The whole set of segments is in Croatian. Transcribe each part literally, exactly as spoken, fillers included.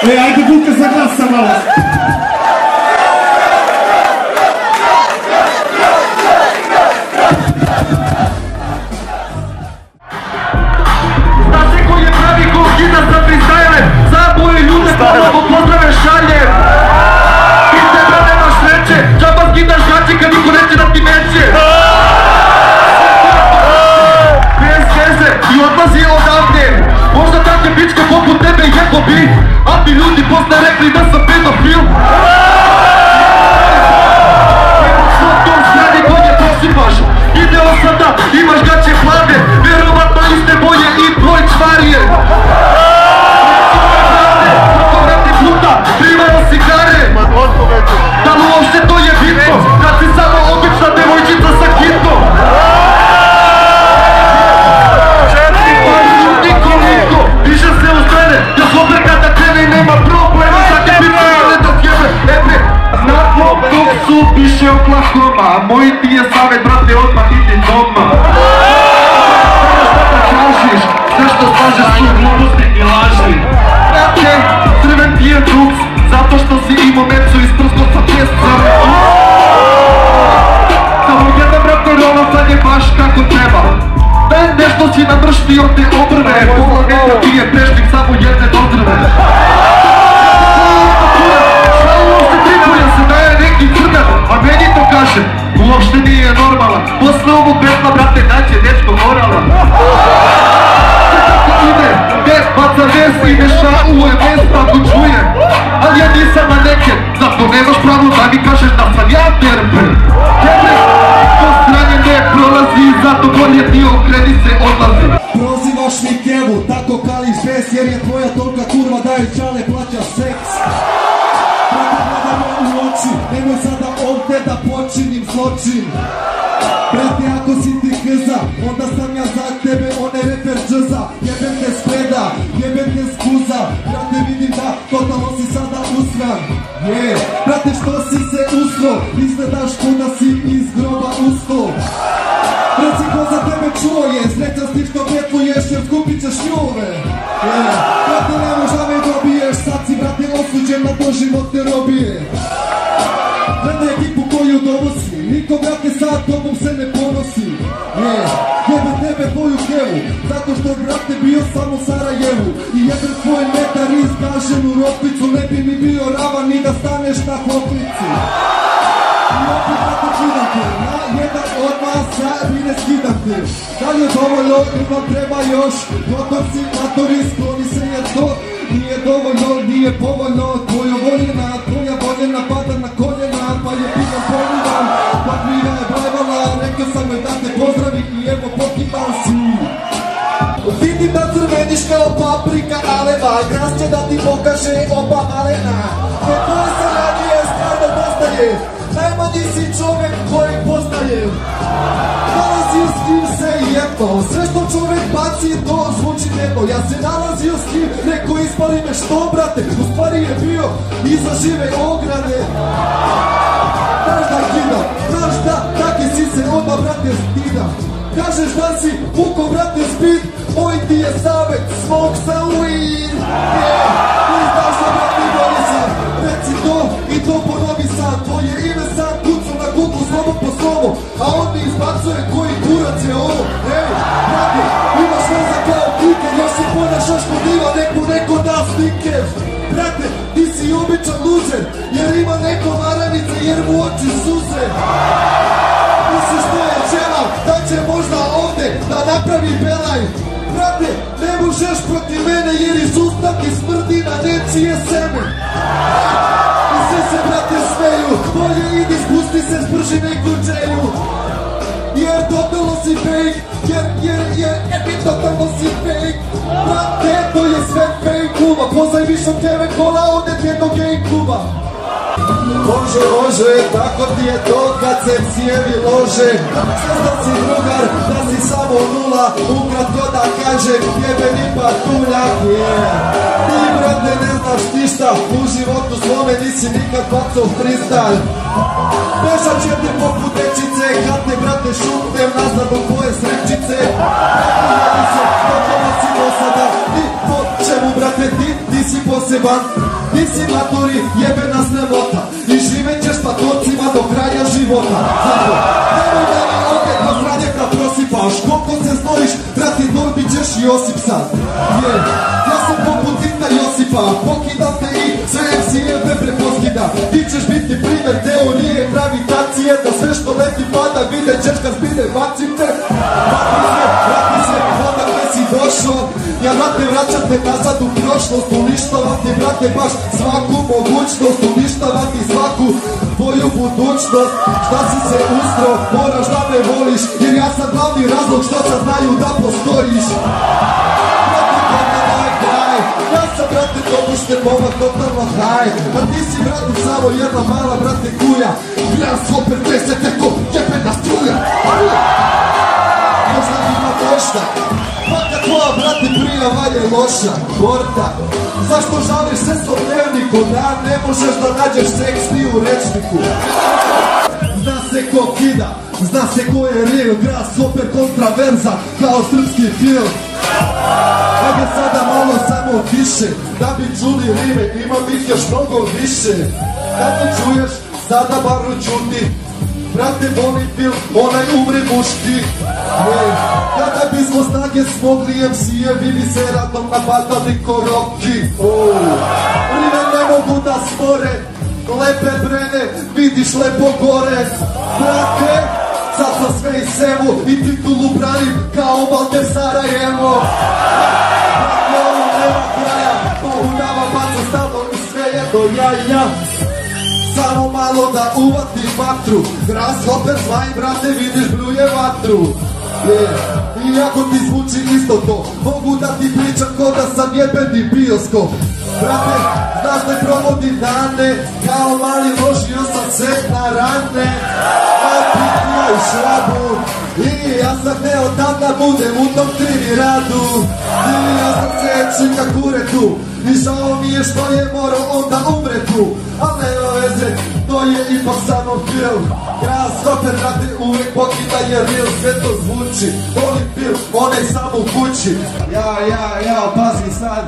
E, ajde Vuka za glasa malo. Znate ko je pravi gol-gida za freestyle? Za moje ljude ponovo pozdrave šaljem. Ti tebe nemaš sreće, džaba skidaš gaće kad niko neće da ti neće. Bez veze i odlazi odavde. Možda takve pičke poput tebe jebo bi, a ti ljudi posle rekli da sam pedofil. Evo što to sredi koje prosipaš. Ideo sam da imaš gaće plave, verovatno iste boje i tvoj čvarije. Kako vrati puta, primao si kare. Da li uopšte to je bitno, kad si samo obična devojčica sa hitom. Niko, niko, više se ustane, da slobe kada krene i nema problema. Svake bitne ne da tjebe, ebe. Znamo dok su piše Oklahoma, moj ti je savjet, brate, odmah idi doma. Šta da kažeš, sve što slažeš su gluposti i laži. Brate, crven ti je drug, zato što si imao mecu isprsko sa pjescom. Samo jedan brate rola, sad je baš kako treba. Da nešto si namrštio te obrve, pola neka ti je prešnik samo jedne dozrve. Šta uopšte tripuje se da je neki crnar, a meni to kaže, uopšte nije normalan. Posle ovog besla, brate, daće dečko morala. Sve tako ide, bez baca ves i neša u ove mesta ako čuje. Ali ja nisam maneken, zato nemaš pravo da mi kažeš da sam ja terper. Jebe, to stranje ne prolazi, zato bolje ti okreni se odlazi. Prozivaš mi kevu, tako kališ bes, jer je tvoja tolika kurva da joj čale plaća seks. Brate, gledaj me u oči, nemoj sada ovdje da počinim zločin. Brate, ako si ti krza, onda sam ja za tebe onaj reper džza. Jebem te spreda, jebem te skuza. Brate, vidim da totalno si sada usran. Je, brate, što si se usro, izgledaš ko da si iz groba usto. Reci ko za tebe čuo je, srećan si što petluješ jer skupit ćeš njuve. Je, brate, ne možda me dobiješ, sad si brate osuđen na doživotne robije. Gledaj ekipu koju donosi, niko brate sad tobom se ne ponosi. Je, jebe tebe tvoju kevu, zato što brate bio samo Sarajevu. I jebe tvoj metar izgažen u ropicu, ne bi mi bio ravan ni da staneš na hoplici. I opet brate čidam te, na jedan od vas ja i ne skidam te. Da li je dovoljno ili vam treba još, gotor si matori, skloni se jer to nije dovoljno, nije povoljno. Tvoja voljena, tvoja voljena pada na koljena, pa je pitan polivan, pa kriva je blajvala. Rekao sam joj da te pozdravi i evo pokipan si. Vidim da crveniš kao paprika aleva, gras će da ti pokaže oba malena. Ne koje se radije, stvarno postaje, najmanji si čovjek kojeg poznajem. Nalazio s kim se jedno, sve što čovjek baci to zvuči jedno. Ja se nalazio s kim, neko ispali me što brate, u stvari je bio iza žive ograde. Znaš da kidam, znaš da taki si se odmah brate skidam. Kažeš da si puko brate spid, moj ti je savjet, smoke some weed. Yeah, ti znaš da brate bolje sam, reci to i to ponovi sad. Tvoje ime sam kucu na kuku slovo po slovo, a on mi izbacuje koji kurac je ovo. Ej, brate, imaš veza kao kliker, još si ponašaš kod diva, neko neko da stiker. Brate, ti si običan luzer, jer ima neko maranice, jer mu oči suze. Misliš to je čelav, da će možda ovde da napravi belaj. Brate, ne možeš protiv mene jer iz usta ti smrdi na nečije seme. I sve se brate smeju, bolje idi spusti se, sprži neku dželju. Jer totalno si fake, jer, jer, jer, jer mi totalno si fake. Brate, to je sve fake kuma, pozaj višom tebe kola od jednog gay kluba. Može, može, tako ti je to kad se cijevi lože. Svestan si drugar, da si samo nula, ukratko da kažem, jebeni patuljak je. Ti brate ne znaš ništa, u životu svome nisi nikad bacao freestyle. Bežat će te poput dečice, kad te brate šutnem nazad u tvoje srećice. Brate, jedi se, kako si do sada, ti po čemu brate ti, ti si poseban. Ti si maturi, jebena sramota i živet ćeš patocima do kraja života. Zato, nemoj da mi opet na Franjeka prosipaš, koliko se znojiš, brati, dobit ćeš Josip sad. Yeah. Ja sam poput Tita Josipa, pokidam te i sve em si-eve preposkida. Ti ćeš biti primjer teorije gravitacije, da sve što leti pada vidjet ćeš kad zbine bacim te. Vrati se, vrati se, odakle si došao. Ja brate vraćam te nazad u prošlost, uništavam ti brate baš svaku mogućnost, uništavam ti svaku tvoju budućnost. Šta si se ustro, moraš da me voliš, jer ja sam glavni razlog što sad znaju da postojiš. Brate, kada moj kraj, ja sam brate dopušten momak totalno haj, a ti si brate samo jedna mala brate kuja. Gras opet tresete ko jebena struja. Možda ima možda, baka tvoja brate prijava je loša. Borda, zašto žališ se s dnevniku, da ne možeš da nađeš seks ni u rečniku. Zna se ko kida, zna se ko je real, gras opet kontraverza kao srpski film. Ajde sada malo samo više, da bi čuli rime, imam ih još mnogo više. Da me čuješ, sada bar čuti, brate volim film, onaj umri muški. Hey, kada bismo snage smogli em si-evi bi se radom napadali ko Rocky. Oh. Rime ne mogu da spore, lepe brene, vidiš lepo gore. Brate, sad sam sve i sevu i titulu branim kao Valter Sarajevo. Brate, ovo nema kraja, pohudava baca stalno i sve je do jaja. Samo malo da uvati vatru, gras opet zvaj, brate, vidiš bruje vatru. Yeah. I ako ti zvuči isto to, mogu da ti pričam ko da sam jebeni bioskop. Brate, znaš da provodi dane, kao mali ložio sam se na rane. A pitija i šrabu, i ja sam hteo da budem u tom trivi radu. I ja sam seći kak uredu, i žao mi je što je morao onda umre tu. Al nema veze, to je ipak samo film. Gras opet brate uvek pokida je real, sve to zvuči. Volim film, onaj samo u kući. Ja, ja, ja, pazi sad.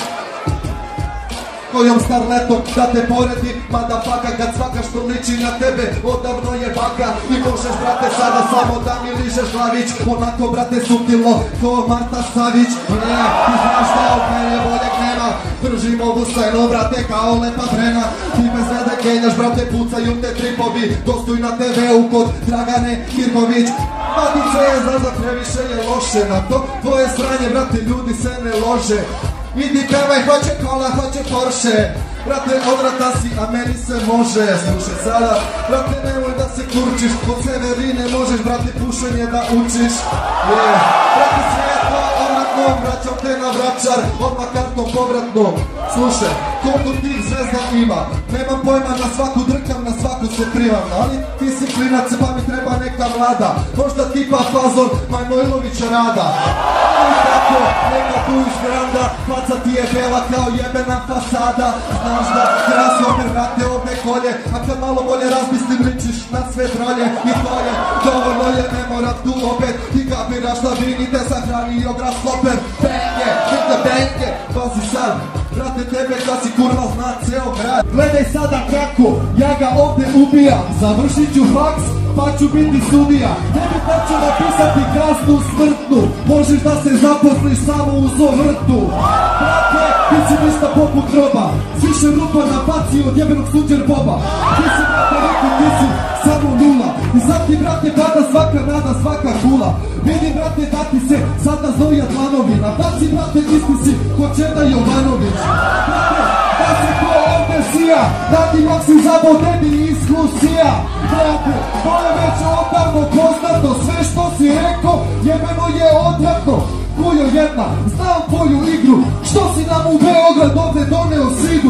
Kojom starletom da te poredi, mada baka kad svaka što liči na tebe odavno je baka. I možeš brate sada samo da mi ližeš glavić, onako brate suptilno ko Marta Savić. Ne, ti znaš da od mene boljeg nema, držim ovu scenu brate kao lepa brena. Ti bez rede kenjaš brate, pucaju te tripovi, gostuj na te veu kod Dragane Kirković. Matice je, znaš da previše je loše na to tvoje sranje brate, ljudi se ne lože. Idi pevaj, hoće kola, hoće Porsche. Brate, odrata si, a meni se može. Slušaj sada, brate, nemoj da se kurčiš, od Severine možeš, brate, pušenje da učiš. Yeah. Brate, svijetlo, odvratnom, vraćam te na vraćar, odmah kartom povratnom. Slušaj, koliko tih zvezda ima, nemam pojma, na svaku drkam, na svaku se privam. Ali ti si klinac, pa mi treba neka mlada, možda tipa fazon Manojlovića Rada. Ali tako, neka tu iz granda, faca ti je bela kao jebena fasada. Znaš da gras opet vrate ovde kolje, a kad malo bolje razmislim ličiš na sve trolje. I to je, dovoljno je, ne moram tu opet, ti kapiraš da vinite sahranio gras loper. Benge, neka benge, pazi sad, brate tebe kad si kurva zna ceo grad. Gledaj sada kako, ja ga ovde ubijam, završit ću faks, pa ću biti sudija. Tebi pa ću napisati kaznu smrtnu, možeš da se zaposliš samo uz ovrtu. Brate, ti si ništa poput roba, više rupa na paci od jebenog Suđer Boba. Ti si brate rekao, ti si samo nula, i sad ti brate pada svaka nada, svaka kula. Vidim brate da ti se sada znoja dlanovi, na paci brate isti si ko Čeda Jovanović. Brate, da se ko ovde sija, da ti maksim zabodeni iskusija. Brate, to je već odavno poznato, sve što si rekao jebeno je odvratno. Kujo jedna, znam tvoju igru, što si nam u Beograd ovde doneo sridu.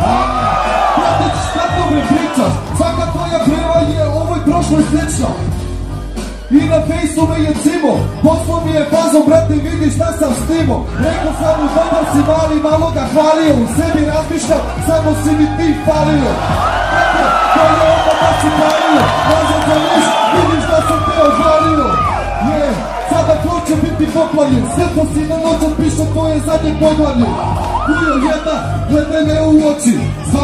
Brate, šta to me pričaš, svaka tvoja preva je ovoj prošloj slično. I na fejsu me je cimo, poslao mi je fazom, brate, vidi šta sam snimo. Rekao sam mu dobar si mali, malo ga hvalio, u sebi razmišljam, samo si mi ti falio. Brate, to je onda da si palio, nazad za liš, vidiš da sam te odvalio. Je, sada tvoj će biti poplavljen, sretno si na noć otpišao tvoje zadnje poglavlje. Kujo jedna, gledaj me u oči,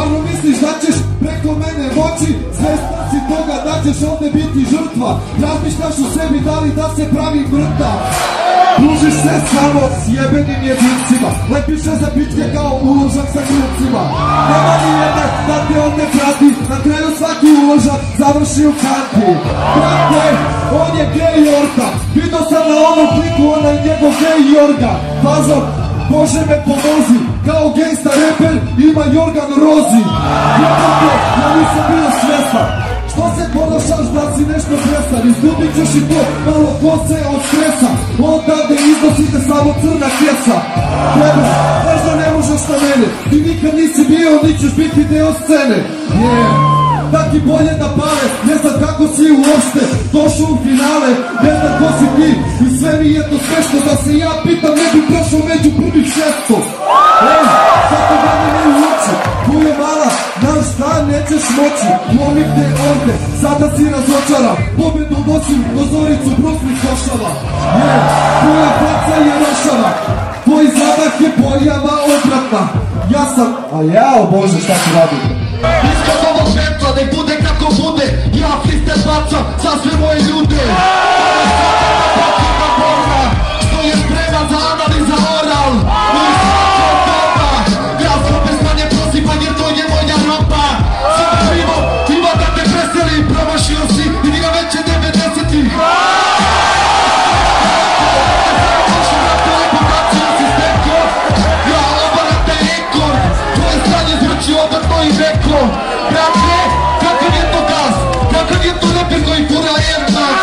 Stvarno misliš da ćeš preko mene moći? Svestan si toga da ćeš ovdje biti žrtva. Razmišljaš u sebi da li da se pravi mrtav. Družiš se samo s jebenim jedincima. Lepiš se za pičke kao uložak sa glupcima. Nema ni jedne da te ovdje prati. Na kraju svaki uložak završi u kanti. Brate, on je gej Jorka. Vidio sam na onom kliku onaj njegov gej Jorga. Fazom, Bože me pomozi. Kao gejsta reper ima Jorgan Rozi. Jebate, ja nisam bio svjestan. Što se ponašaš da si nešto presan? Izgubit ćeš i to malo kose od stresa. Odavde iznosite samo crna kesa. Treba, možda ne možeš na mene. Ti nikad nisi bio, ni ćeš biti deo scene. Yeah. Da ti bolje da pale, ne znam kako si uopšte došao u finale, ne znam ko si ti. I sve mi je to smešno da se ja pitam, ne bi prošao među prvih šesto. Ej, zato da me ne uoči. Kujo mala, nam šta nećeš moći. Lomim te ovde, sada si razočaran. Pobedu nosim do zoricu brusnih košava. Je, tvoja faca je rošava. Tvoj zadah je pojava odvratna. Ja sam, a jao Bože šta ti radim. Iskad ovog svetla, nek bude kako bude. Ja freestyle bacam za sve moje ljude. Potrebna borba, što je sprema za analiza oral. Moj svačo doba, gradsko bezmanje prosipan jer to je moja roba. Sada živo, ima da te preseli, promašio si i njega veće devedesetih. Ja obaram te rekord, tvoje stanje zvrči odatno i veko. Brate, kakav je to gaz, kakav je to reper koji fura Airmax.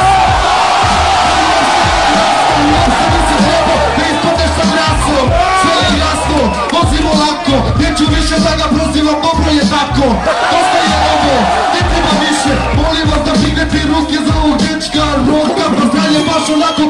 Ja sam mi se treba da ispadneš sa grasom. Sve je jasno, vozimo lako, neću više da ga prozivam, dobro je tako. Dosta je ovo, ne treba više, molim vas da dignete ruke za ovog dečka. Roka, pa zdalje baš onako